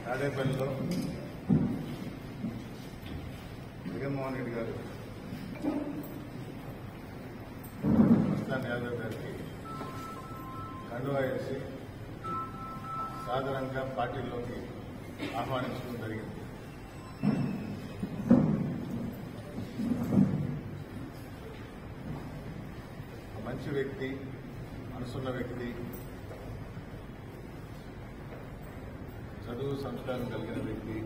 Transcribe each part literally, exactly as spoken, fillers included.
తాడేపల్లిలో జగన్మోహన్ రెడ్డి గారు మస్తాన్ యాదవ్ గారికి కండువా వేసి సాధారణంగా పార్టీలోకి ఆహ్వానించడం జరిగింది. మంచి వ్యక్తి, మనసున్న వ్యక్తి, చదువు సంస్కారం కలిగిన వ్యక్తి.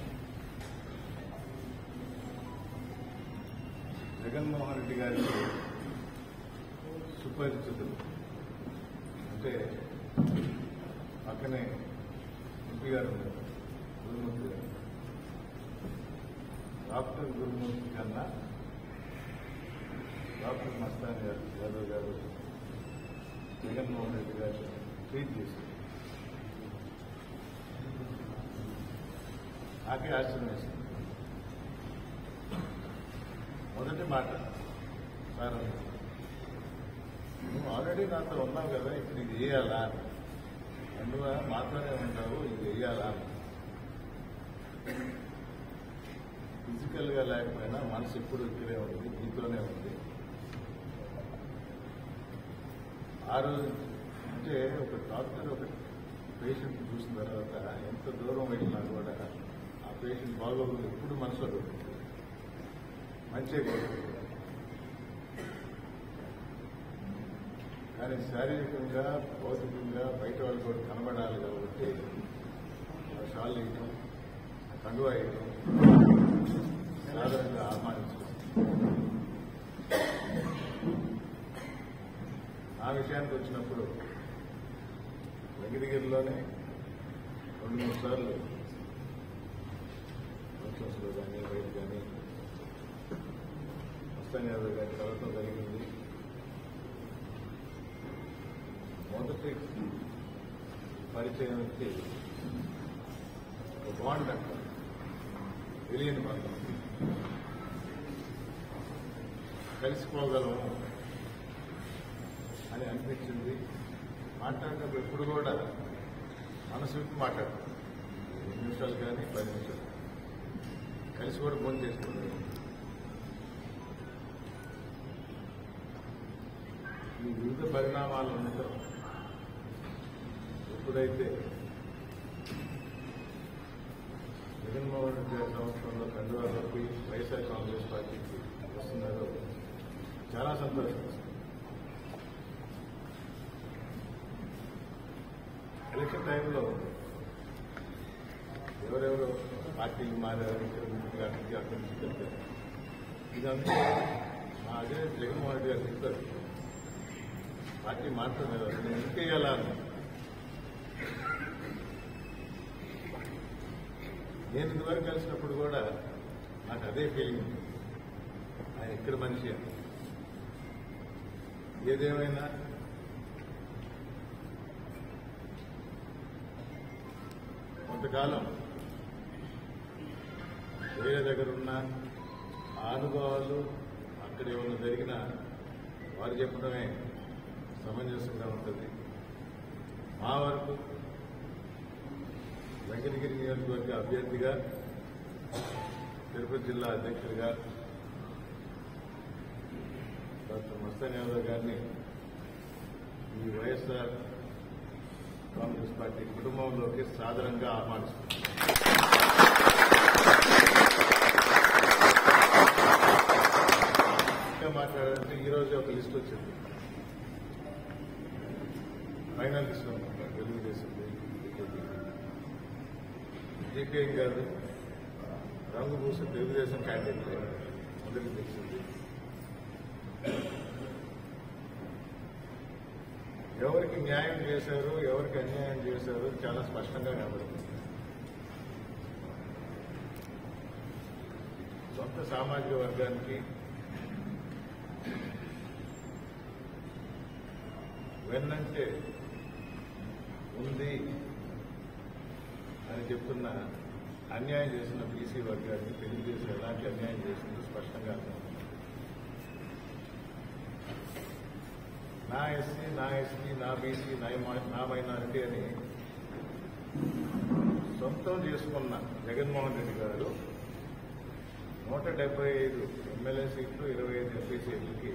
జగన్మోహన్ రెడ్డి గారికి సుపరిచితులు. అంటే పక్కనే ఎంపీ గారు ఉన్నారు, గురుమూర్తి గారు. డాక్టర్ గురుమూర్తి కన్నా డాక్టర్ మస్తాన్ యాదవ్ గారు జగన్మోహన్ రెడ్డి గారు ట్వీట్ చేశారు. నాకే ఆశ్చర్యం వేసింది. మొదటి మాట, సార్ నువ్వు ఆల్రెడీ నాతో ఉన్నావు కదా, ఇప్పుడు ఇది వేయాలా? అందువల్ల మాత్రమే ఉంటావు, ఇది వేయాలా? ఫిజికల్ గా లేకపోయినా మనసు ఎప్పుడు ఇక్కడే ఉంది, నీతోనే ఉంది. ఆ రోజు అంటే ఒక డాక్టర్ ఒక పేషెంట్ చూసిన తర్వాత ఎంత దూరం వెళ్ళినా కూడా ఆ పేషెంట్ బాగోగులు ఎప్పుడు మనసులో పెట్టుకుంటుంది, మంచిగా కోరుకుంటుంది. కానీ శారీరకంగా భౌతికంగా బయట వాళ్ళు కూడా కనబడాలి కాబట్టి షాల్ వేయడం, కండువా వేయడం సాధారణంగా ఆహ్వానించడం. ఆ విషయానికి వచ్చినప్పుడు వెంకటగిరిలోనే రెండు మూడు సార్లు ఫంక్షన్స్లో కానీ బయట కానీ మస్తాన్ యాదవ్ గారి కలవటం జరిగింది. మొదటి పరిచయం వచ్చి ఒక బాండ్ అంటారు, తెలియని బంధం, కలిసిపోగలము అని అనిపించింది. మాట్లాడినప్పుడు ఎప్పుడు కూడా మనసు విప్పి మాట్లాడతాం, ఐదు నిమిషాలు కానీ పది నిమిషాలు కలిసి కూడా ఫోన్ చేసుకుంటాం. ఈ వివిధ పరిణామాలు ఉండటం ఎప్పుడైతే జగన్మోహన్ రెడ్డి గారి సంవత్సరంలో కండువా కప్పి వైఎస్ఆర్ కాంగ్రెస్ పార్టీకి వస్తున్నారో చాలా సంతోషం. ఎలక్షన్ టైంలో ఎవరెవరో పార్టీలు మారారు, ఇక్కడ నుంచి అక్కడికి అక్కడి నుంచి వెళ్తారు. ఇదంతా మా అదే జగన్మోహన్ రెడ్డి గారు చెప్తారు, పార్టీ మారుతుంది కదా, నేను ఇంకేయాలా అని. నేను ఇదివరకు కలిసినప్పుడు కూడా నాకు అదే ఫీలింగ్ ఉంది, ఆయన ఇక్కడ మనిషి అని. ఏదేమైనా కొంతకాలం వేరే దగ్గర ఉన్న ఆ అనుభవాలు అక్కడ ఏమన్నా జరిగినా వారు చెప్పడమే సమంజసంగా ఉంటుంది. మా వరకు వెంకటగిరి నియోజకవర్గ అభ్యర్థిగా, తిరుపతి జిల్లా అధ్యక్షుడిగా డాక్టర్ మస్తాన్ యాదవ్ గారిని ఈ వైఎస్ఆర్ కాంగ్రెస్ పార్టీ కుటుంబంలోకి సాధారణంగా ఆహ్వానిస్తున్నారు. ఇంకా మాట్లాడాలంటే ఈరోజు ఒక లిస్ట్ వచ్చింది, ఫైనల్ లిస్ట్ అనుకుంటారు, తెలుగుదేశం జీపీఎం గారు రంగు పూసిన తెలుగుదేశం క్యాండిడేట్ అందరికీ తెలిసింది. ఎవరికి న్యాయం చేశారు, ఎవరికి అన్యాయం చేశారు చాలా స్పష్టంగా కనబడుతుంది. సొంత సామాజిక వర్గానికి వెన్నంటే ఉంది అని చెప్తున్న అన్యాయం చేసిన బీసీ వర్గానికి తెలుగుదేశం ఎలాంటి అన్యాయం చేసిందో స్పష్టంగా అర్థమవుతుంది. నా ఎస్సీ, నా ఎస్టీ, నా బీసీ, నా మైనారిటీ అని సొంతం చేసుకున్న జగన్మోహన్ రెడ్డి గారు నూట డెబ్బై ఐదు ఎమ్మెల్యే సీట్లు ఇరవై ఐదు ఎంపీ సీట్లకి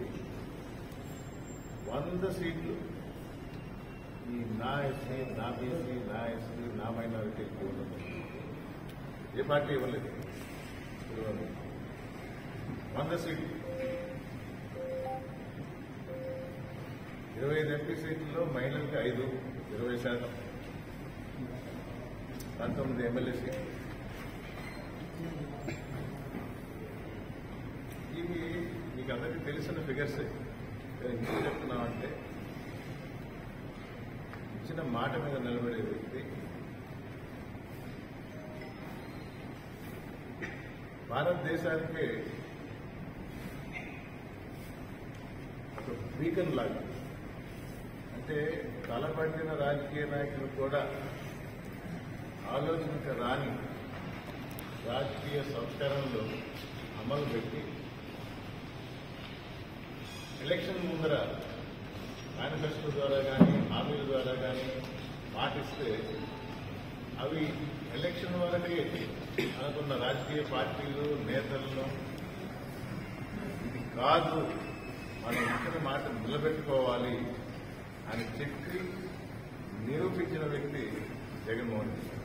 వంద సీట్లు ఈ నా ఎస్సీ నా బీసీ నా ఎస్సీ నా మైనారిటీకి ఉండదు. ఏ పార్టీ ఇవ్వలేదు. వంద సీట్లు ఇరవై ఐదు ఎంపీ సీట్లలో మహిళలకి ఐదు ఇరవై శాతం పంతొమ్మిది ఎమ్మెల్యే సీట్లు. ఇవి మీకు అందరికీ తెలిసిన ఫిగర్స్. ఎందుకు చెప్తున్నామంటే ఇచ్చిన మాట మీద నిలబడే వ్యక్తి భారతదేశానికి ఒక బీకన్ లాగా, అంటే తలపట్టిన రాజకీయ నాయకులు కూడా ఆలోచించ రాని రాజకీయ సంస్కరణలు అమలు పెట్టి ఎలక్షన్ ముందర మేనిఫెస్టో ద్వారా కానీ హామీల ద్వారా కానీ పాటిస్తే అవి ఎలక్షన్ వరకే అనుకున్న రాజకీయ పార్టీలు నేతలను ఇది కాదు మనం ఇచ్చిన మాట నిలబెట్టుకోవాలి అని చెప్పి నిరూపించిన వ్యక్తి జగన్మోహన్ రెడ్డి.